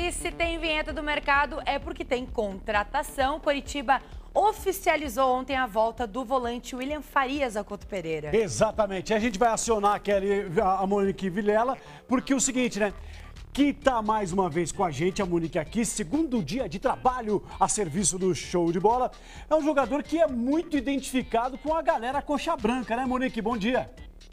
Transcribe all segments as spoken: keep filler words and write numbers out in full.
E se tem vinheta do mercado, é porque tem contratação. Coritiba oficializou ontem a volta do volante William Farias ao Couto Pereira. Exatamente. A gente vai acionar a, a Monique Vilela, porque é o seguinte, né? Que tá mais uma vez com a gente, a Monique aqui, segundo dia de trabalho a serviço do Show de Bola. É um jogador que é muito identificado com a galera coxa branca, né, Monique? Bom dia.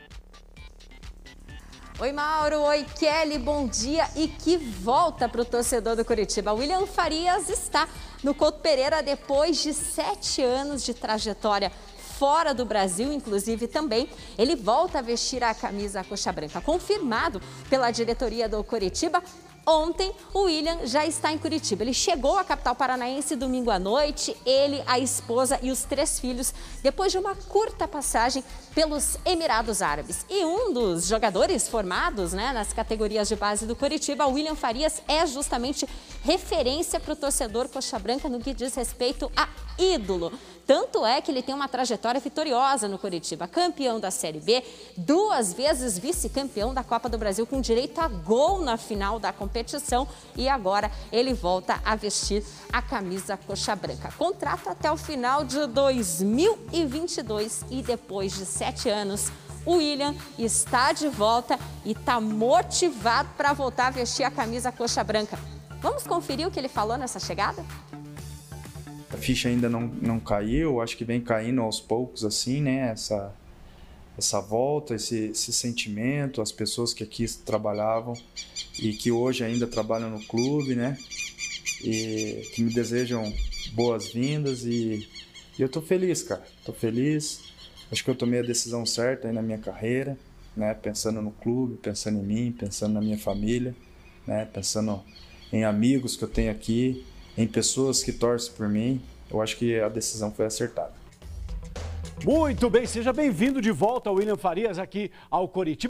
Oi, Mauro. Oi, Kelly. Bom dia. E que volta para o torcedor do Coritiba. William Farias está no Couto Pereira depois de sete anos de trajetória fora do Brasil, inclusive também. Ele volta a vestir a camisa coxa branca. Confirmado pela diretoria do Coritiba, ontem o William já está em Curitiba. Ele chegou à capital paranaense domingo à noite, ele, a esposa e os três filhos, depois de uma curta passagem pelos Emirados Árabes. E um dos jogadores formados, né, nas categorias de base do Coritiba, o William Farias, é justamente referência para o torcedor coxa branca no que diz respeito a ídolo. Tanto é que ele tem uma trajetória vitoriosa no Coritiba, campeão da Série B, duas vezes vice-campeão da Copa do Brasil com direito a gol na final da competição e agora ele volta a vestir a camisa coxa branca. Contrato até o final de dois mil e vinte e dois e depois de sete anos, o William está de volta e está motivado para voltar a vestir a camisa coxa branca. Vamos conferir o que ele falou nessa chegada? A ficha ainda não, não caiu, acho que vem caindo aos poucos, assim, né? Essa, essa volta, esse, esse sentimento, as pessoas que aqui trabalhavam e que hoje ainda trabalham no clube, né? E que me desejam boas-vindas e, e eu tô feliz, cara. Tô feliz. Acho que eu tomei a decisão certa aí na minha carreira, né? Pensando no clube, pensando em mim, pensando na minha família, né? Pensando em amigos que eu tenho aqui, em pessoas que torcem por mim. Eu acho que a decisão foi acertada. Muito bem, seja bem-vindo de volta, William Farias, aqui ao Coritiba.